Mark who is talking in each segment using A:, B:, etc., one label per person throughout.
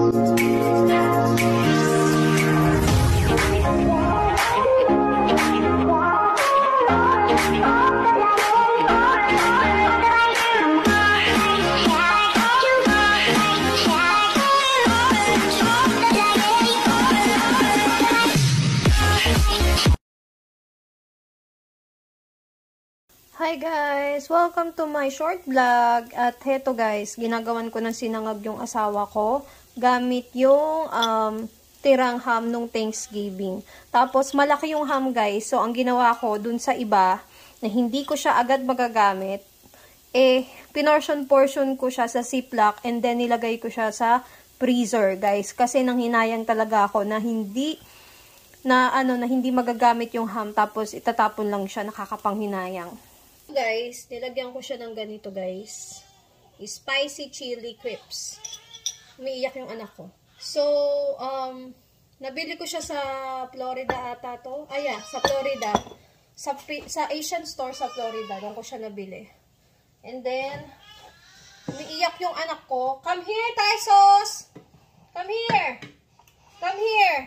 A: Hi guys! Welcome to my short vlog. At heto guys, ginagawan ko ng sinangag yung asawa ko gamit yung tirang ham nung Thanksgiving. Tapos malaki yung ham guys. So ang ginawa ko dun sa iba na hindi ko siya agad magagamit, pinortion-portion ko siya sa Ziploc and then nilagay ko siya sa freezer guys. Kasi nang hinayang talaga ako na hindi magagamit yung ham tapos itatapon lang siya, nakakapanghinayang. Guys, nilagyan ko siya ng ganito guys. Spicy chili crisps. Umiiyak yung anak ko. So, nabili ko siya sa Florida ata to. Sa Florida. Sa Asian store sa Florida. Doon ko siya nabili. And then, umiiyak yung anak ko. Come here, Taisos! Come here! Come here!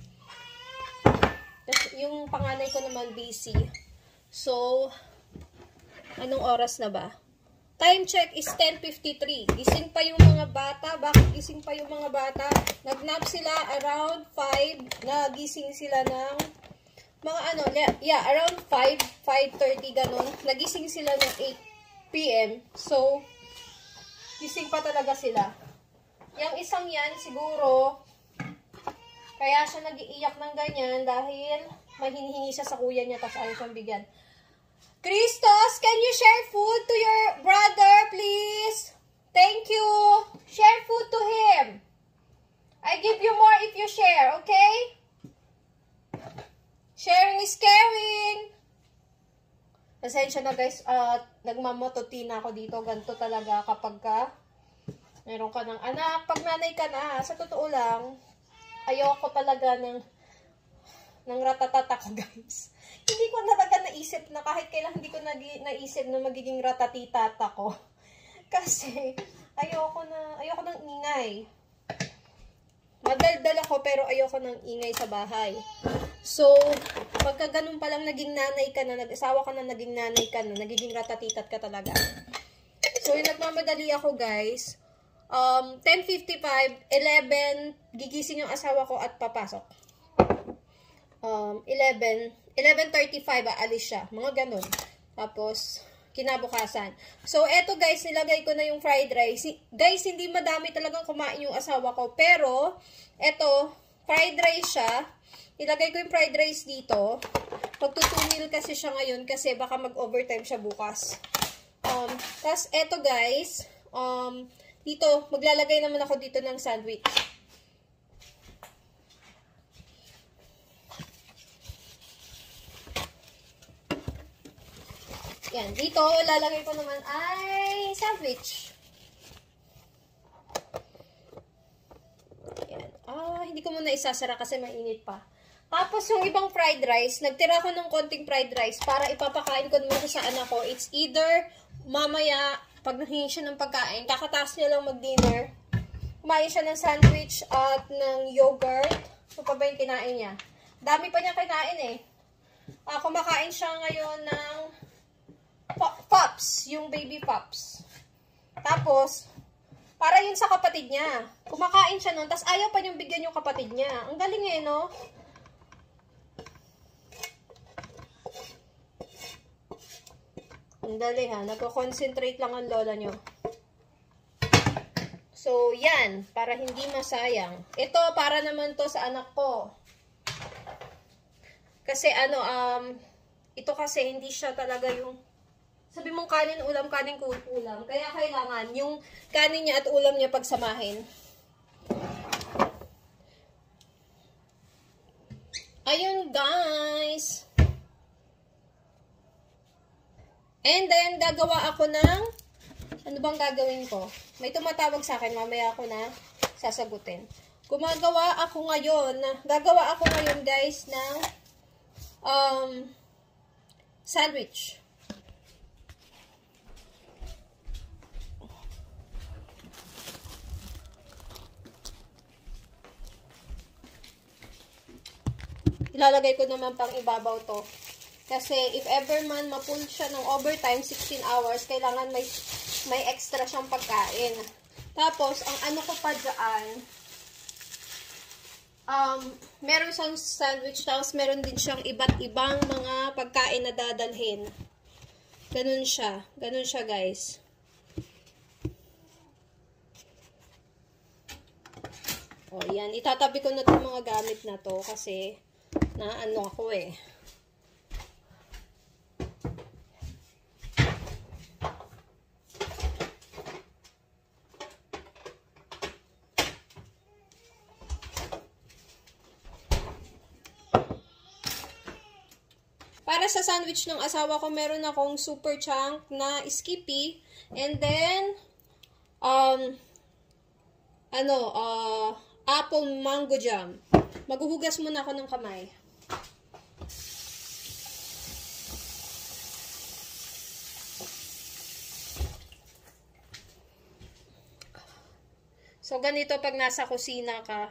A: Yung panganay ko naman busy. So, anong oras na ba? Time check is 10:53. Gising pa yung mga bata. Bakit gising pa yung mga bata? Nag-nap sila around 5. Nagising sila ng mga around 5:30 ganun. Nagising sila ng 8 p.m. So, gising pa talaga sila. Yung isang yan, siguro, kaya siya nag-iiyak ng ganyan dahil may hinihingi siya sa kuya niya tapos ayaw siyang bigyan. Christos, can you share food to your brother, please? Thank you. Share food to him. I give you more if you share, okay? Sharing is caring. Pasensya na guys, nagmamototina ako dito. Ganito talaga kapag meron ka ng anak. Pag nanay ka na, sa totoo lang, ayoko talaga ng ratatata ko guys. Hindi ko talaga naisip na kahit kailan hindi ko naisip na magiging ratatitata ko. Kasi ayoko ng ingay. Madaldal ako pero ayoko ng ingay sa bahay. So, pagka ganun palang naging nanay ka na, nag-asawa ka na, naging nanay ka na, nagiging ratatitat ka talaga. So, yung nagmamadali ako guys, 10:55, 11, gigising yung asawa ko at papasok. 11:35, aalis siya. Mga ganun. Tapos, kinabukasan. So, eto guys, nilagay ko na yung fried rice. Guys, hindi madami talagang kumain yung asawa ko. Pero, eto, fried rice siya. Nilagay ko yung fried rice dito. Magtutunil kasi siya ngayon kasi baka mag-overtime siya bukas. Tapos, eto guys, dito, maglalagay naman ako dito ng sandwich. Yan, dito, lalagay ko naman ay sandwich. Yan. Hindi ko muna isasara kasi mainit pa. Tapos, yung ibang fried rice, nagtira ko ng konting fried rice para ipapakain ko naman sa anak ko. It's either, mamaya, pag nahingi siya ng pagkain, kakataas niya lang mag-dinner, kumain siya ng sandwich at ng yogurt. So, pa ba yung kinain niya? Dami pa niya kinain eh. Kumakain siya ngayon ng Pops, yung baby Pops. Tapos, para yun sa kapatid niya. Kumakain siya nun, tapos ayaw pa niyang bigyan yung kapatid niya. Ang galing eh, no? Ang dali ha, nagko-concentrate lang ang lola niyo. So, yan, para hindi masayang. Ito, para naman to sa anak ko. Kasi ito kasi hindi siya talaga yung sabi mong kanin, ulam, kanin, ulam. Kaya kailangan yung kanin niya at ulam niya pagsamahin. Ayun, guys. And then, gagawa ako ng, ano bang gagawin ko? May tumatawag sa akin, mamaya ako na sasagutin. Gagawa ako ngayon, guys, ng sandwich. ilalagay ko naman pang ibabaw to. Kasi if ever man ma-pull siya ng overtime, 16 hours, kailangan may extra siyang pagkain. Tapos, ang ano ko pa dyan, meron siyang sandwich, tapos meron din siyang iba't ibang mga pagkain na dadalhin. Ganun siya. Ganun siya, guys. O, yan. Itatabi ko na itong mga gamit na to kasi naano ako eh. Para sa sandwich ng asawa ko, meron akong super chunk na Skippy. And then, apple mango jam. Maghuhugas muna ako ng kamay. So, ganito pag nasa kusina ka.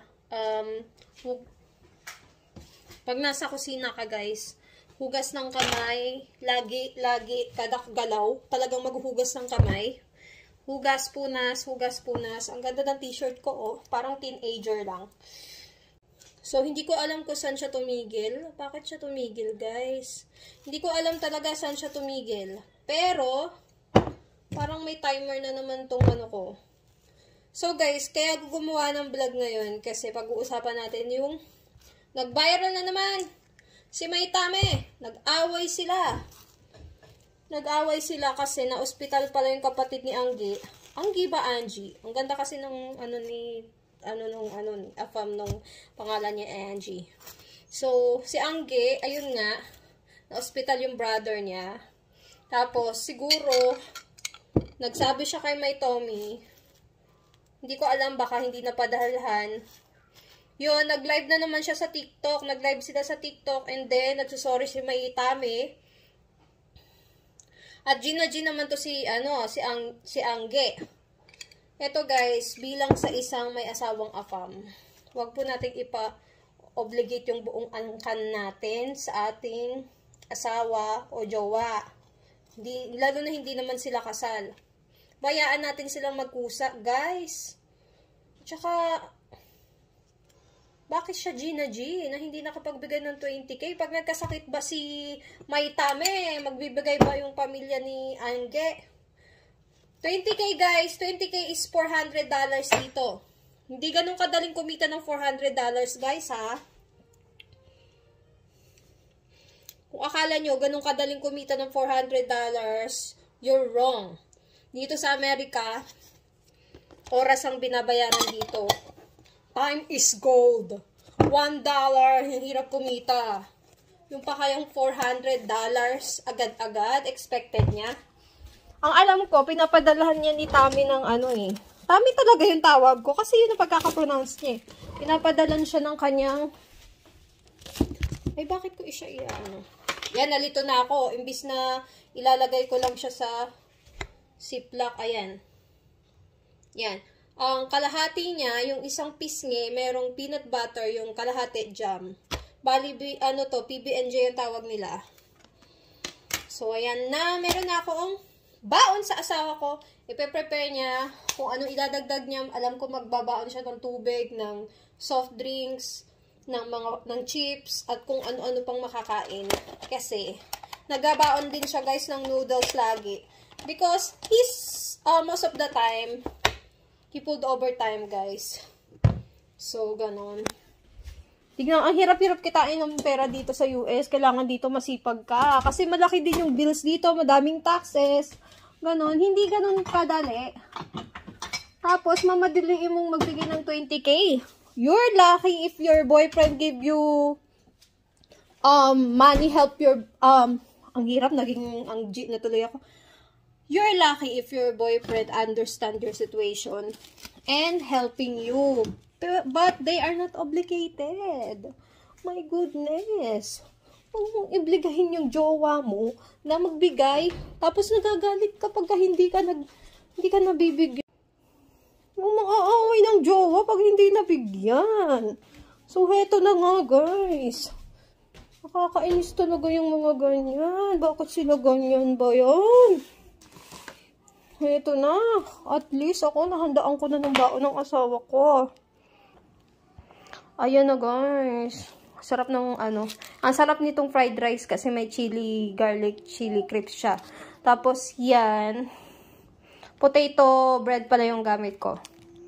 A: Pag nasa kusina ka, guys, hugas ng kamay, lagi, kada galaw, talagang maghuhugas ng kamay. Hugas, punas, hugas, punas. Ang ganda ng t-shirt ko, oh. Parang teenager lang. So, hindi ko alam kung saan siya tumigil. Bakit siya tumigil, guys? Hindi ko alam talaga saan siya tumigil. Pero, parang may timer na naman tong ano ko. So, guys, kaya gumawa ng vlog ngayon kasi pag-uusapan natin yung nag-viral na naman. Si Maitame, nag-away sila. Nag-away sila kasi na-hospital pala yung kapatid ni Anggi. Anggi ba Angie? Ang ganda kasi nung afam nung pangalan niya Angie. So, si Anggi, ayun nga, na-hospital yung brother niya. Tapos, siguro, nagsabi siya kay Maitome. Hindi ko alam, baka hindi napadalhan. Yun, nag-live na naman siya sa TikTok. Nag-live sila sa TikTok and then, nagsusorry si Maitame. At Gina naman to si Angge. Ito guys, bilang sa isang may asawang afam, huwag po nating ipa-obligate yung buong angkan natin sa ating asawa o jowa. Lalo na hindi naman sila kasal. Bayaan natin silang magkusa, guys. Tsaka, bakit siya Gina na hindi nakapagbigay ng 20k? Pag nagkasakit ba si Maitame, magbibigay ba yung pamilya ni Angge? 20k guys, 20k is $400 dito. Hindi ganun kadaling kumita ng $400 guys ha. Kung akala nyo ganun kadaling kumita ng $400, you're wrong. Dito sa Amerika, oras ang binabayaran dito. Time is gold. $1, yung hirap kumita. Yung pa kayang $400 agad-agad, expected niya. Ang alam ko, pinapadalahan niya ni Tami ng ano eh. Tami talaga yung tawag ko kasi yun ang pagkakapronounce niya. Pinapadalan siya ng kanyang... Ay, bakit ko siya ano? Yan, nalito na ako. Imbis na ilalagay ko lang siya sa ziplock. Ayan. Yan. Ang kalahati niya, yung isang pisngi, merong peanut butter, yung kalahati jam. Bali, PB&J yung tawag nila. So, ayan na. Meron na akong baon sa asawa ko. Ipe-prepare niya kung anong idadagdag niya. Alam ko magbabaon siya ng tubig, ng soft drinks, ng chips, at kung ano-ano pang makakain. Kasi, nagabaon din siya guys ng noodles lagi. Because, most of the time, he pulled overtime, guys. So, ganon. Tignan, ang hirap-hirap kitain ng pera dito sa US. Kailangan dito masipag ka. Kasi malaki din yung bills dito. Madaming taxes. Ganon. Hindi ganon kadali. Tapos, mamadiliin mong magbigay ng 20k. You're lucky if your boyfriend give you money, help your... ang hirap, naging ang G na tuloy ako. You're lucky if your boyfriend understand your situation and helping you. But they are not obligated. My goodness. Huwag mong obligahin yung jowa mo na magbigay. Tapos nagagalit kapag hindi ka nabibigyan. Huwag mong aaway ng jowa pag hindi nabigyan. So, heto na nga guys. Nakakainis talaga yung mga ganyan. Bakit sila ganyan ba yan? Ito na. At least ako, nahandaan ko na ng baon ng asawa ko. Ayan na guys. Sarap ng ano. Ang sarap nitong fried rice kasi may chili, garlic, chili crisp siya. Tapos yan. Potato bread pala yung gamit ko.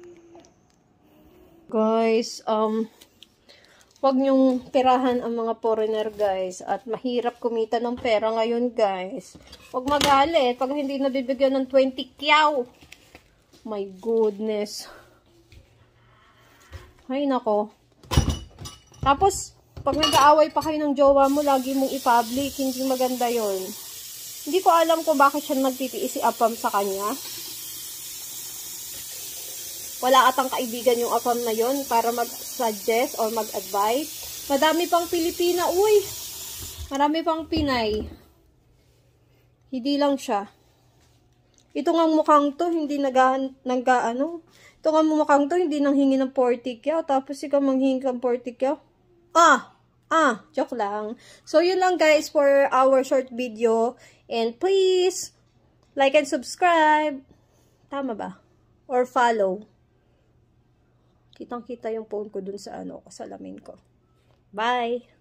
A: Guys, wag niyong tirahan ang mga foreigner guys. At mahirap kumita ng pera ngayon guys. Wag magalit pag hindi nabibigyan ng 20 kyaw. My goodness. Ay nako. Tapos, pag nag-aaway pa kayo ng jowa mo, lagi mong i-public. Hindi maganda yon. Hindi ko alam kung bakit siya nagtitiis si Apam sa kanya. Wala atang kaibigan yung Apam na yon para mag-suggest or mag-advise. Madami pang Pilipina. Uy! Marami pang Pinay. Hindi lang siya. Ito nga mukhang to, hindi Ito nga mukhang to, hindi nanghingi ng 40 kyaw. Tapos ikaw manghingi ng 40 kyaw. Joke lang. So, yun lang guys for our short video. And please, like and subscribe. Tama ba? Or follow. Kitang-kita yung phone ko dun sa salamin ko. Bye!